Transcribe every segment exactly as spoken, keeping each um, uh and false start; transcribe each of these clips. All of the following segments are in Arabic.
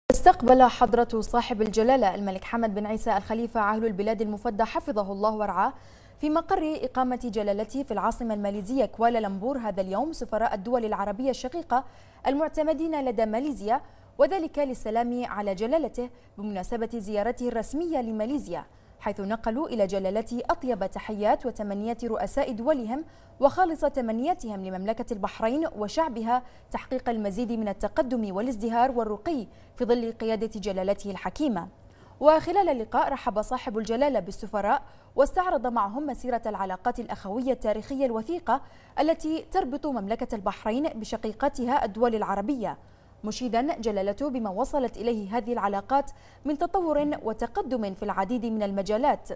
استقبل حضرة صاحب الجلالة الملك حمد بن عيسى الخليفة عاهل البلاد المفدى حفظه الله ورعاه في مقر إقامة جلالته في العاصمة الماليزية كوالالمبور هذا اليوم سفراء الدول العربية الشقيقة المعتمدين لدى ماليزيا، وذلك للسلام على جلالته بمناسبة زيارته الرسمية لماليزيا، حيث نقلوا إلى جلالته أطيب تحيات وتمنيات رؤساء دولهم وخالص تمنياتهم لمملكة البحرين وشعبها تحقيق المزيد من التقدم والازدهار والرقي في ظل قيادة جلالته الحكيمة. وخلال اللقاء رحب صاحب الجلالة بالسفراء واستعرض معهم مسيرة العلاقات الأخوية التاريخية الوثيقة التي تربط مملكة البحرين بشقيقتها الدول العربية، مشيدا جلالته بما وصلت إليه هذه العلاقات من تطور وتقدم في العديد من المجالات.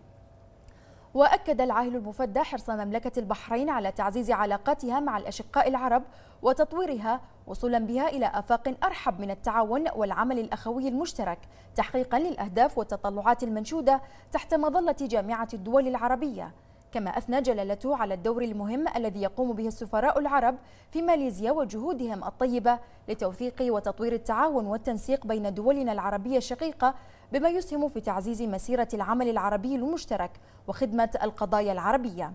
وأكد العاهل المفدى حرص مملكة البحرين على تعزيز علاقاتها مع الأشقاء العرب وتطويرها وصولا بها إلى آفاق أرحب من التعاون والعمل الأخوي المشترك تحقيقا للأهداف والتطلعات المنشودة تحت مظلة جامعة الدول العربية. كما أثنى جلالته على الدور المهم الذي يقوم به السفراء العرب في ماليزيا وجهودهم الطيبة لتوثيق وتطوير التعاون والتنسيق بين دولنا العربية الشقيقة بما يسهم في تعزيز مسيرة العمل العربي المشترك وخدمة القضايا العربية،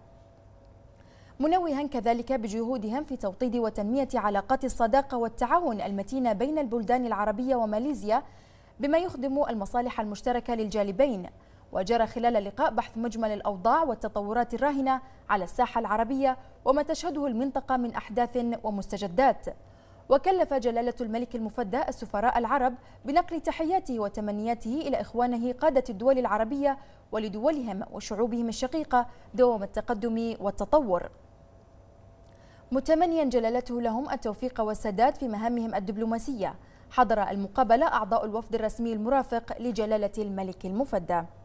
منوها كذلك بجهودهم في توطيد وتنمية علاقات الصداقة والتعاون المتينة بين البلدان العربية وماليزيا بما يخدم المصالح المشتركة للجانبين. وجرى خلال اللقاء بحث مجمل الأوضاع والتطورات الراهنة على الساحة العربية وما تشهده المنطقة من أحداث ومستجدات. وكلف جلالة الملك المفدى السفراء العرب بنقل تحياته وتمنياته إلى إخوانه قادة الدول العربية ولدولهم وشعوبهم الشقيقة دوام التقدم والتطور، متمنيا جلالته لهم التوفيق والسداد في مهامهم الدبلوماسية. حضر المقابلة أعضاء الوفد الرسمي المرافق لجلالة الملك المفدى.